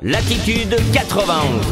Latitude 91.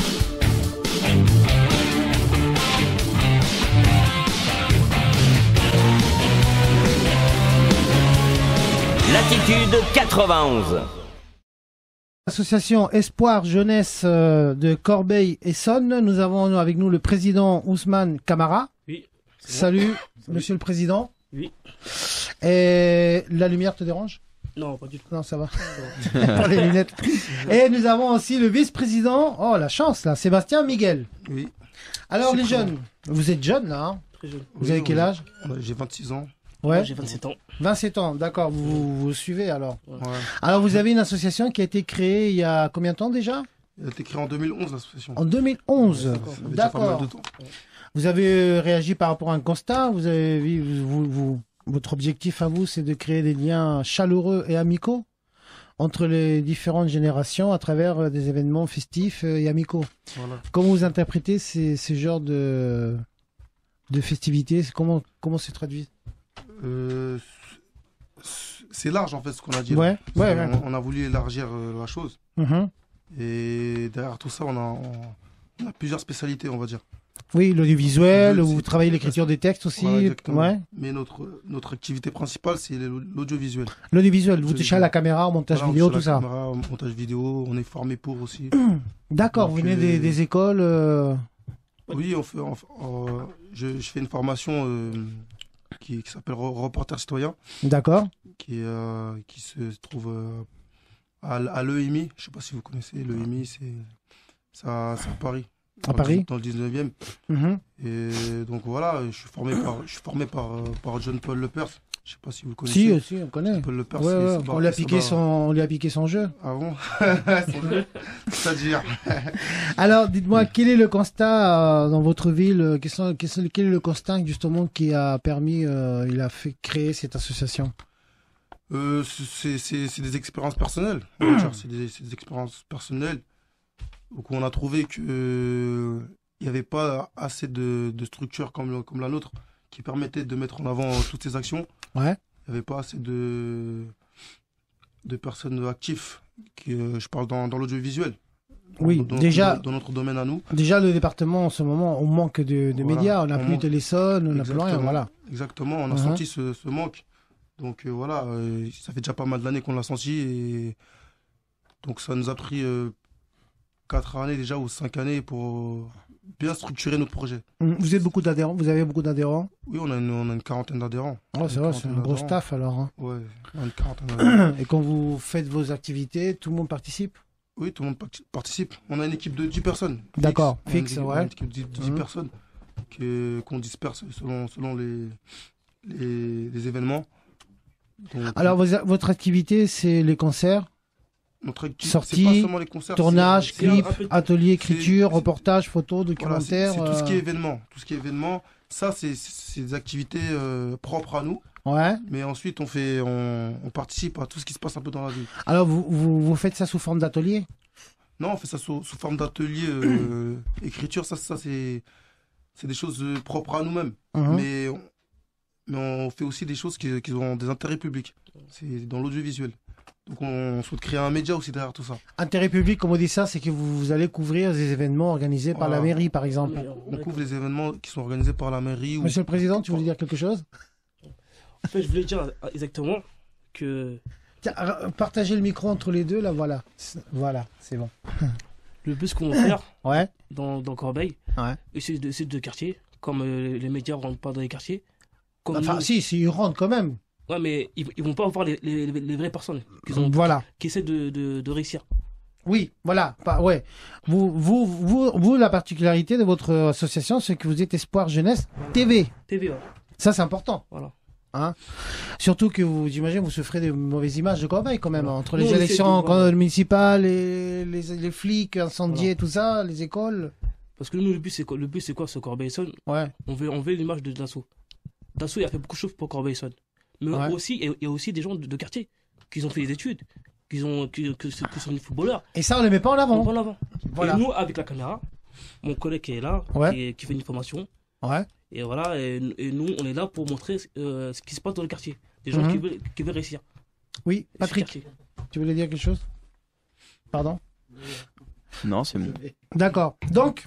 Latitude 91. Association Espoir Jeunesse de Corbeil-Essonnes. Nous avons avec nous le président Ousmane Camara. Oui. Salut, monsieur le président. Oui. Et la lumière te dérange? Non, pas du tout. Non, ça va. Pas les lunettes. Et nous avons aussi le vice-président. Oh, la chance, là. Sébastien Miguel. Oui. Alors, les jeunes. Vous êtes jeunes, là. Hein, Très jeune. vous avez quel âge? J'ai 26 ans. Ouais. Moi, j'ai 27 ans. 27 ans, d'accord. Vous suivez alors. Ouais. Alors, vous avez une association qui a été créée il y a combien de temps déjà? Elle a été créée en 2011, l'association. En 2011. Ça fait déjà pas mal D'accord. de temps. Vous avez réagi par rapport à un constat. Vous avez votre objectif à vous, c'est de créer des liens chaleureux et amicaux entre les différentes générations à travers des événements festifs et amicaux. Voilà. Comment vous interprétez ce genre de festivités? Comment se traduit? C'est large en fait ce qu'on a dit. Ouais, là. ouais. On a voulu élargir la chose. Mhm. Et derrière tout ça, on a plusieurs spécialités, on va dire. Oui, l'audiovisuel, Le- vous c'est- travaillez l'écriture des textes aussi. Voilà, exactement. Ouais. Mais notre activité principale, c'est l'audiovisuel. L'audiovisuel, vous touchez à la caméra, au montage Voilà, on vidéo, touche à tout la ça. caméra, au montage vidéo, on est formé pour aussi. D'accord, Donc, vous venez des écoles. Oui, je fais une formation qui s'appelle Reporter citoyen, D'accord. qui se trouve à l'EMI. Je ne sais pas si vous connaissez l'EMI, c'est à Paris. À Paris. Dans le 19e. Mhm. Et donc voilà, je suis formé par John Paul Lepers. Je ne sais pas si vous le connaissez. Si, on connaît. John Paul Lepers. Ouais, ouais, on lui a piqué son jeu. Ah bon? C'est-à-dire. Alors, dites-moi, quel est le constat dans votre ville? Quel est le constat justement qui a permis, il a fait créer cette association? C'est des expériences personnelles. On va dire, c'est des expériences personnelles. Donc on a trouvé que il n'y avait pas assez de structures comme la nôtre qui permettaient de mettre en avant toutes ces actions. Ouais. Il n'y avait pas assez de personnes actives. Je parle dans l'audiovisuel. Oui, déjà. Dans notre domaine à nous. Déjà, le département, en ce moment, on manque de Voilà. médias. On n'a On plus manque. Téléson, on n'a plus rien. Exactement. Voilà. Exactement, on a senti ce manque. Donc voilà, ça fait déjà pas mal d'années qu'on l'a senti. Et donc ça nous a pris 4 années déjà ou 5 années pour bien structurer notre projet. Vous avez beaucoup d'adhérents? Oui, on a une quarantaine d'adhérents. Oh, c'est vrai, c'est un gros d'adhérents. staff alors. Hein. Ouais, on a une quarantaine d'adhérents. Et quand vous faites vos activités, tout le monde participe? Oui, tout le monde participe. On a une équipe de 10 personnes. D'accord, On a une fixe, équipe- ouais. on a une équipe de 10 personnes qu'on disperse selon les événements. Donc, Alors, votre activité, c'est les concerts, notre activité, sorties, c'est pas seulement les concerts, tournage, c'est clips, un peu- atelier, écriture, c'est- reportage, photos, voilà, documentaires. c'est tout ce qui est événement. Tout ce qui est événement, ça, c'est des activités propres à nous. Ouais. Mais ensuite, on participe à tout ce qui se passe un peu dans la vie. Alors, vous faites ça sous forme d'atelier? Non, on fait ça sous forme d'atelier, écriture. Ça c'est des choses propres à nous-mêmes. Mhm. Mais on fait aussi des choses qui ont des intérêts publics. C'est dans l'audiovisuel. Donc on souhaite créer un média aussi derrière tout ça. Intérêt public, comme on dit ça, c'est que vous allez couvrir des événements organisés par la Voilà. mairie, par exemple. On couvre les événements qui sont organisés par la mairie. Monsieur le Président, tu voulais dire quelque chose? En fait, je voulais dire exactement que Tiens, partagez le micro entre les deux, là, voilà. Voilà, c'est bon. le plus qu'on va faire Ouais. dans Corbeil, Ouais. c'est de quartiers, comme les médias ne rentrent pas dans les quartiers. Comme Enfin, nous. si, ils rentrent quand même. Ouais, mais ils vont pas voir les vraies personnes Voilà. qui essaient de réussir. Oui, voilà. Ouais. Vous, la particularité de votre association, c'est que vous êtes Espoir Jeunesse TV. TV, ouais. Ça, c'est important. Voilà. Hein, surtout que j'imagine, vous souffrez de mauvaises images de Corbeil quand même, Voilà. entre Nous, les on essaie élections de- voilà. municipales, les flics incendiés, Voilà. tout ça, les écoles. Parce que nous, le but, c'est quoi, ce Corbeil-Essonnes? Ouais. On veut l'image de Dassault. Dassault, il a fait beaucoup de choses pour Corbeil-Essonnes. Mais Ouais. aussi, il y a aussi des gens de quartier qui ont fait des études, qui sont des footballeurs. Et ça, on ne les met pas en On avant. va en avant. Voilà. Et nous, avec la caméra, mon collègue qui est là, Ouais. qui fait une formation, Ouais. et voilà, et nous, on est là pour montrer ce qui se passe dans le quartier. Des gens Mhm. qui veulent réussir. Oui, Et ce Patrick, quartier. tu voulais dire quelque chose? Pardon? Non, c'est bon. D'accord. Donc,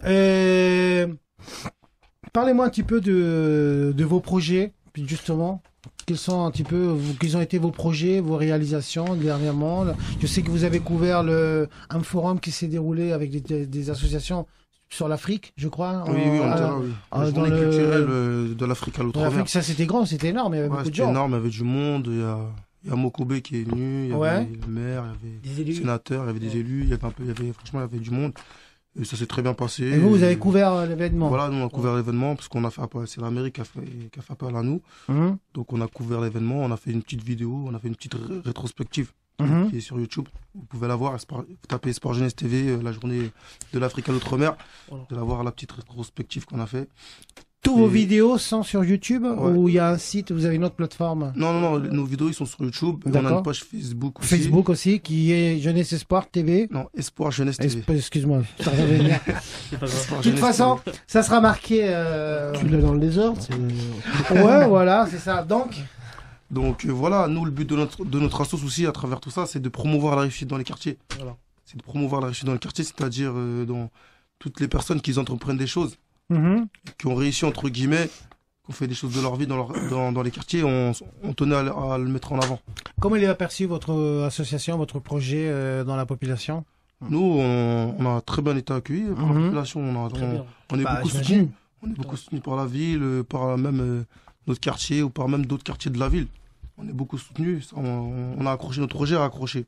parlez-moi un petit peu de vos projets, puis justement. Quels sont un petit peu, quels ont été vos projets, vos réalisations dernièrement? Je sais que vous avez couvert un forum qui s'est déroulé avec des associations sur l'Afrique, je crois. Oui, on était là, oui. La journée culturelle de l'Afrique à l'outre-mer. L'Afrique, ça c'était grand, c'était énorme, il y avait beaucoup de gens. C'était énorme, il y avait du monde, il y a Mokobe qui est venu, il y avait le maire, il y avait des sénateurs, il y avait des élus, franchement, il y avait du monde. Et ça s'est très bien passé. Et vous avez couvert l'événement? Voilà, nous on a couvert l'événement parce qu'on a fait c'est la mairie qui a fait appel à nous. Donc on a couvert l'événement, on a fait une petite vidéo, on a fait une petite rétrospective qui est sur YouTube. Vous pouvez la voir, vous tapez Sport Jeunesse TV, la journée de l'Afrique à l'outre-mer. Vous allez voir la petite rétrospective qu'on a fait. Tous vos vidéos sont sur YouTube ou il y a un site, vous avez une autre plateforme? Non, nos vidéos ils sont sur YouTube. On a une page Facebook aussi. Facebook aussi, qui est Jeunesse Espoir TV. Non, Espoir Jeunesse TV. Excuse-moi. De toute façon, ça sera marqué. Tu l'as dans le désordre. Ouais, voilà, c'est ça. Donc voilà, nous le but de notre assos aussi à travers tout ça, c'est de promouvoir la réussite dans les quartiers. Voilà. C'est de promouvoir la réussite dans les quartiers, c'est-à-dire dans toutes les personnes qui entreprennent des choses. Qui ont réussi entre guillemets, qui ont fait des choses de leur vie dans les quartiers, on tenait à le mettre en avant. Comment il est aperçu votre association, votre projet dans la population? Nous, on a très bien été accueillis par la population. On est beaucoup soutenus. On est beaucoup soutenus par la ville, par même notre quartier ou par même d'autres quartiers de la ville. On est beaucoup soutenus. On a accroché, notre projet a accroché.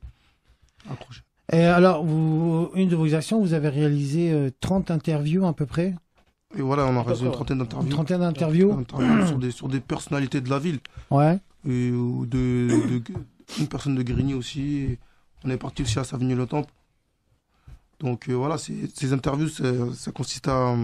Et alors, une de vos actions, vous avez réalisé 30 interviews à peu près. Et voilà, on a réalisé une trentaine d'interviews. Une trentaine d'interviews sur des personnalités de la ville. Ouais. Et une personne de Grigny aussi. Et on est parti aussi à Savigny-le-Temple. Donc voilà, ces interviews, ça consiste à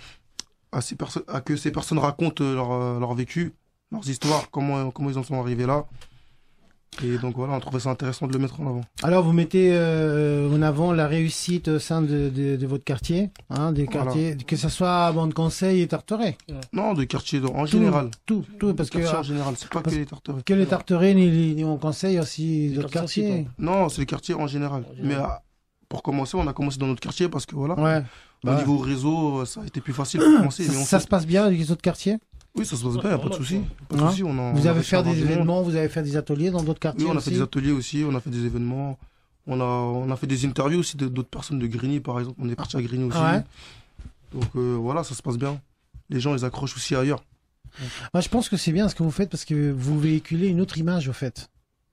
que ces personnes racontent leur vécu, leurs histoires, comment ils en sont arrivés là. Et donc voilà, on trouvait ça intéressant de le mettre en avant. Alors vous mettez en avant la réussite au sein de votre quartier, des quartiers, que ce soit à Bande Conseil et Tarteret. Non, des quartiers en général. Tout, parce que en général, c'est pas que les Tarterets. Que les Tarterets ni Bande Conseil, aussi d'autres quartiers. Non, c'est les quartiers en général. Mais pour commencer, on a commencé dans notre quartier parce que voilà. Ouais. Au niveau réseau, ça a été plus facile pour commencer. Ça se passe bien avec les autres quartiers? Oui, ça se passe bien, il n'y a pas de souci. Vous avez fait des événements, vous avez fait des ateliers dans d'autres quartiers? Oui, on a fait des ateliers aussi, on a fait des événements. On a fait des interviews aussi d'autres personnes de Grigny, par exemple. On est parti à Grigny aussi. Ouais. Donc voilà, ça se passe bien. Les gens, ils accrochent aussi ailleurs. Moi, je pense que c'est bien ce que vous faites parce que vous véhiculez une autre image, au fait.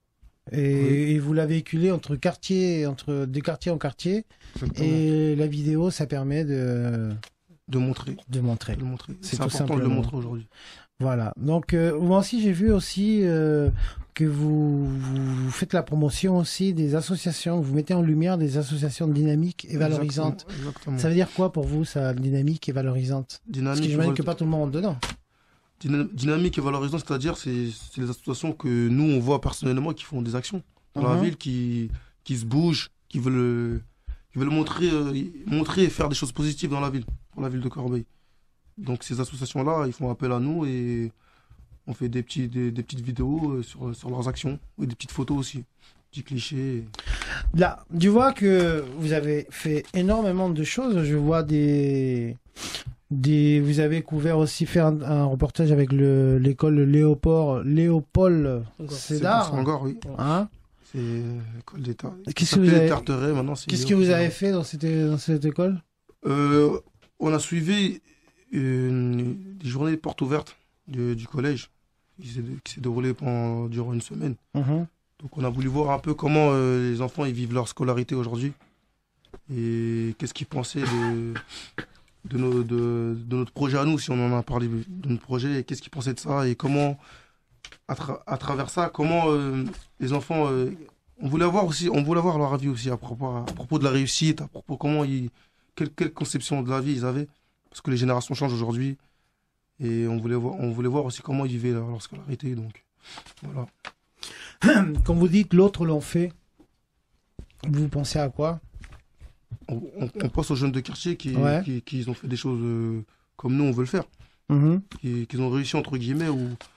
Et vous la véhiculez entre des quartiers en quartier. Exactement. Et la vidéo, ça permet de montrer. C'est important de le montrer aujourd'hui. Voilà. Donc, moi aussi, j'ai vu aussi que vous faites la promotion aussi des associations. Vous mettez en lumière des associations dynamiques et valorisantes. Exactement. Ça veut dire quoi pour vous, ça, dynamique et valorisante? Parce que j'imagine que pas tout le monde rentre dedans. Dynamique et valorisante, c'est-à-dire, c'est les associations que nous, on voit personnellement qui font des actions dans la ville, qui se bougent, qui veulent montrer et faire des choses positives dans la ville, pour la ville de Corbeil. Donc ces associations-là, ils font appel à nous et on fait des petites vidéos sur leurs actions et des petites photos aussi, petits clichés. Là, tu vois que vous avez fait énormément de choses. Je vois vous avez couvert aussi, fait un reportage avec l'école Léopold Sédar. Encore, oui. Hein? C'est l'école d'État. Qu'est-ce que vous avez fait dans cette école? On a suivi des journées portes ouvertes du collège qui s'est déroulée durant une semaine. Donc on a voulu voir un peu comment les enfants ils vivent leur scolarité aujourd'hui et qu'est-ce qu'ils pensaient de notre projet à nous, si on en a parlé de notre projet, et qu'est-ce qu'ils pensaient de ça et comment à travers ça, comment les enfants on voulait avoir leur avis aussi à propos de la réussite, à propos quelle conception de la vie ils avaient, parce que les générations changent aujourd'hui et on voulait voir aussi comment ils vivaient leur scolarité. Donc voilà. Quand vous dites l'autre l'ont fait, vous pensez à quoi? On pense aux jeunes de quartier qui ont fait des choses comme nous on veut le faire, qui ont réussi entre guillemets ou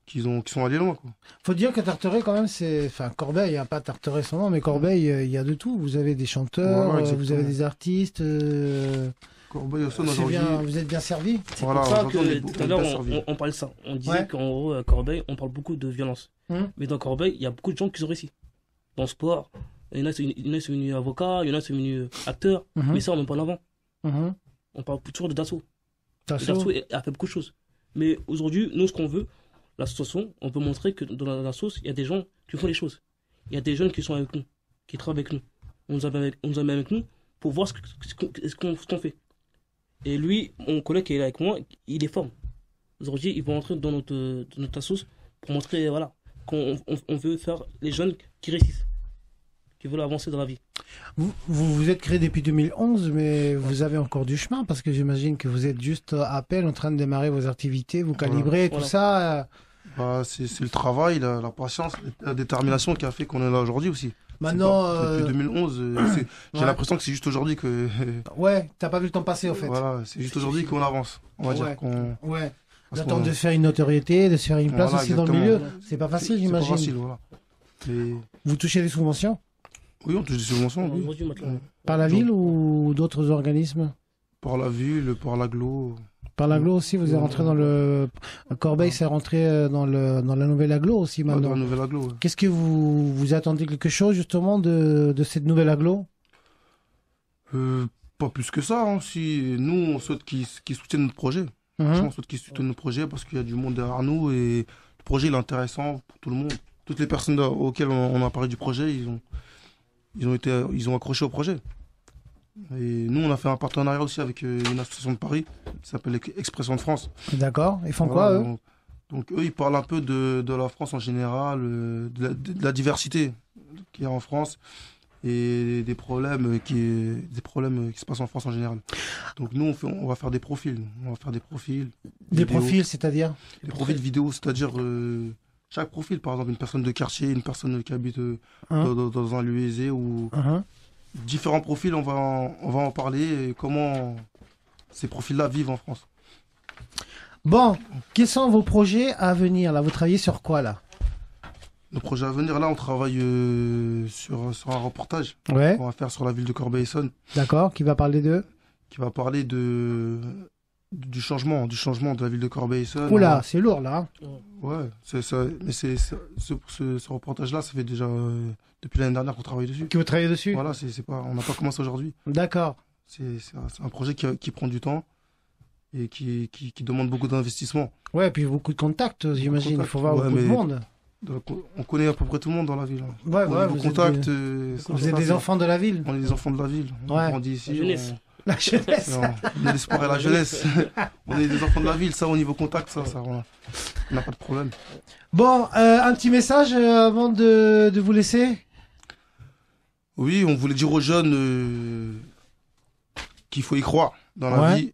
qui sont allés loin, quoi. Faut dire que Tarteret, quand même, c'est. Enfin, Corbeil, hein, pas Tarteret son nom, mais Corbeil, il y a de tout. Vous avez des chanteurs, Voilà, vous exactement. avez des artistes. Corbeil-Essonnes C'est aujourd'hui. bien, vous êtes bien servi. C'est Voilà, pour ça aujourd'hui, on est que beaucoup tout à l'heure, bien servi. on parlait de ça. On disait Ouais. qu'en gros, à Corbeil, on parle beaucoup de violence. Mais dans Corbeil, il y a beaucoup de gens qui ont réussi. Dans le sport, il y en a, qui sont venus avocats, il y en a, qui sont venus acteurs. Mhm. Mais ça, on ne parle avant. Mhm. On parle toujours de Dassault. Et Tasso. Dassault a fait beaucoup de choses. Mais aujourd'hui, nous, ce qu'on veut, l'association, on peut montrer que dans la sauce, il y a des gens qui font les choses. Il y a des jeunes qui sont avec nous, qui travaillent avec nous. On nous a mis avec nous pour voir ce qu'on fait. Et lui, mon collègue qui est là avec moi, il est fort. Aujourd'hui, ils vont entrer dans notre sauce pour montrer voilà, qu'on veut faire les jeunes qui réussissent, qui veulent avancer dans la vie. Vous êtes créé depuis 2011, mais vous avez encore du chemin parce que j'imagine que vous êtes juste à peine en train de démarrer vos activités, vous calibrez, tout Voilà. ça. Bah, c'est le travail, la patience, la détermination qui a fait qu'on est là aujourd'hui aussi. Maintenant, Depuis 2011, j'ai ouais. l'impression que c'est juste aujourd'hui que. Ouais, t'as pas vu le temps passer, au fait. Voilà, c'est juste aujourd'hui qu'on avance. On va Ouais. dire qu'on. Ouais. parce D'attendre qu'on- de se faire une notoriété, de se faire une place Voilà, aussi dans le exactement. milieu. C'est pas facile, C'est pas j'imagine. facile, voilà. Mais Vous touchez des subventions oui, on touche des subventions, oui. Aujourd'hui, maintenant, par la ville ou d'autres organismes? Par la ville, par l'agglo. Par l'aglo aussi, vous êtes rentré dans le. Corbeil, c'est rentré dans la nouvelle aglo aussi Dans maintenant. la nouvelle agglo, ouais. Qu'est-ce que vous attendez quelque chose justement de cette nouvelle aglo? Pas plus que ça, hein. Si nous, on souhaite qu'ils soutiennent notre projet. Mhm. Franchement, on souhaite qu'ils soutiennent notre projet parce qu'il y a du monde derrière nous et le projet il est intéressant pour tout le monde. Toutes les personnes auxquelles on a parlé du projet, ils ont accroché au projet. Et nous, on a fait un partenariat aussi avec une association de Paris qui s'appelle Expression de France. D'accord. Ils font Voilà, quoi, eux? donc eux, ils parlent un peu de la France en général, de la diversité qu'il y a en France et des problèmes qui se passent en France en général. Donc nous, on va faire des profils. On va faire des profils. Des vidéo. profils, c'est-à-dire? Des profils vidéo, c'est-à-dire chaque profil, par exemple, une personne de quartier, une personne qui habite dans un lieu aisé ou Mhm. différents profils, on va en parler et comment ces profils-là vivent en France. Bon, quels sont vos projets à venir là? Vous travaillez sur quoi là? Nos projets à venir, là, on travaille sur un reportage Ouais, qu'on va faire sur la ville de Corbeil-Essonnes d'accord. Qui va parler de? qui va parler du changement de la ville de Corbeil-Essonnes. Oula, c'est lourd là. Hein. Ouais, mais ce reportage-là, ça fait déjà depuis l'année dernière qu'on travaille dessus. Que vous travaillez dessus? Voilà, on n'a pas commencé aujourd'hui. D'accord. C'est un projet qui prend du temps et qui demande beaucoup d'investissement. Ouais, puis beaucoup de contacts, j'imagine. Il contacts. faut voir Ouais, beaucoup de mais- monde. Donc, on connaît à peu près tout le monde dans la ville. Hein. Ouais, Au ouais, niveau vous êtes contact, Vous êtes des enfants de la ville. On est des enfants de la ville. On Ouais. grandit ici. La jeunesse. La jeunesse. On est l'espoir et la jeunesse. On est des enfants de la ville. Ça, au niveau contact, on n'a pas de problème. Bon, un petit message avant de vous laisser. Oui, on voulait dire aux jeunes qu'il faut y croire dans la Ouais. vie.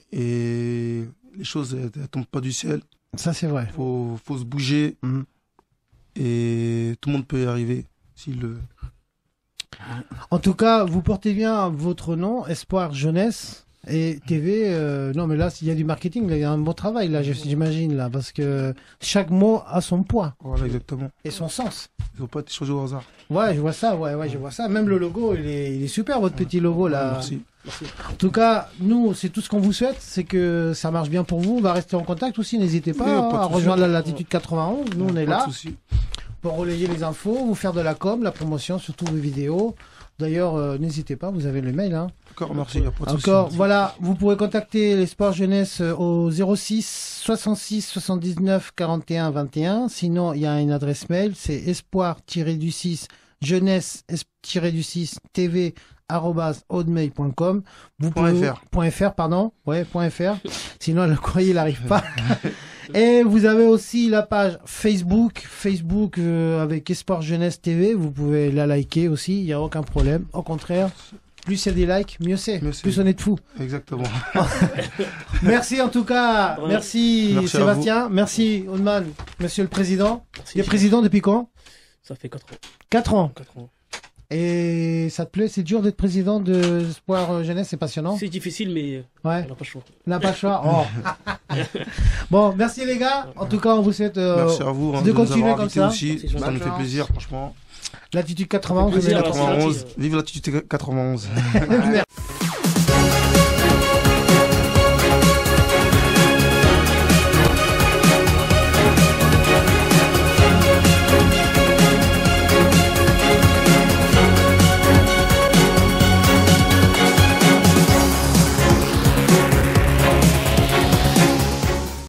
Et les choses, elles tombent pas du ciel. Ça, c'est vrai. Faut se bouger. Mhm. Et tout le monde peut y arriver. S'il le... En tout cas, vous portez bien votre nom, Espoir Jeunesse et TV. Non, mais là, il y a du marketing, là, il y a un bon travail, là, j'imagine, là, parce que chaque mot a son poids Voilà, exactement. et son sens. Ils n'ont pas été choisis au hasard. Ouais, je vois ça, ouais, je vois ça. Même le logo, il est super, votre petit logo, là. Merci. En tout cas, nous, c'est tout ce qu'on vous souhaite, c'est que ça marche bien pour vous. On va rester en contact aussi, n'hésitez pas, Oui, pas de à souci. rejoindre la Latitude 91. Nous, on est Pas là de souci. pour relayer les infos, vous faire de la com, la promotion, surtout vos vidéos. D'ailleurs, n'hésitez pas, vous avez le mail, hein. D'accord, merci. Y a pas de Encore, souci. voilà, vous pourrez contacter les sports jeunesse au 06 66 79 41 21. Sinon, il y a une adresse mail, c'est espoir-du-6 jeunesse-du-6 tv @hotmail.com. Vous Point pouvez .fr. .fr, pardon, ouais, .fr. Sinon le courrier n'arrive pas. Et vous avez aussi la page Facebook avec Espoir Jeunesse TV. Vous pouvez la liker aussi, il n'y a aucun problème. Au contraire, plus il y a des likes, mieux c'est. Mieux c'est. Plus on est de fous. Exactement. Merci en tout cas. Ouais. Merci, Merci à Sébastien. Merci Oudman, monsieur le président. Merci. Il est président depuis quand? Ça fait 4 ans. 4 ans. 4 ans. Et ça te plaît? C'est dur d'être président de Espoir Jeunesse, c'est passionnant? C'est difficile, mais Ouais. on n'a pas le choix. On n'a pas le choix. Oh. Bon, merci les gars. En tout cas, on vous souhaite Merci à vous hein, de nous continuer avoir comme invités ça. aussi. C'est Ça nous gentil. fait plaisir, franchement. L'attitude 91. Ça fait plaisir, on est là. alors. 91, vive l'attitude 91. Merci.